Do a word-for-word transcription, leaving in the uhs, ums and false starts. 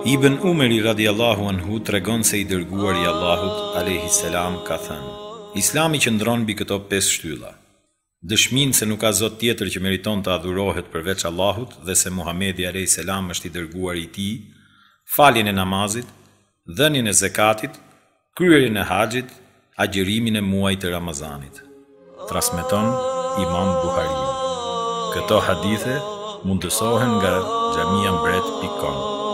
Ibn Umeri radiallahu anhu tregon se i dërguari i Allahut alayhi salam ka thënë: Islami qëndron mbi këto pesë shtylla: dëshminë se nuk ka zot tjetër që meriton të adhurohet përveç Allahut dhe se Muhamedi alayhi salam është i dërguari i tij, faljen e namazit, dhënien e zakatit, kryerjen e haxhit, agjërimin e muajit të Ramazanit. Transmeton Imam Buhariu. Këto hadithe mund të shohen nga xhamia mbret punkt com.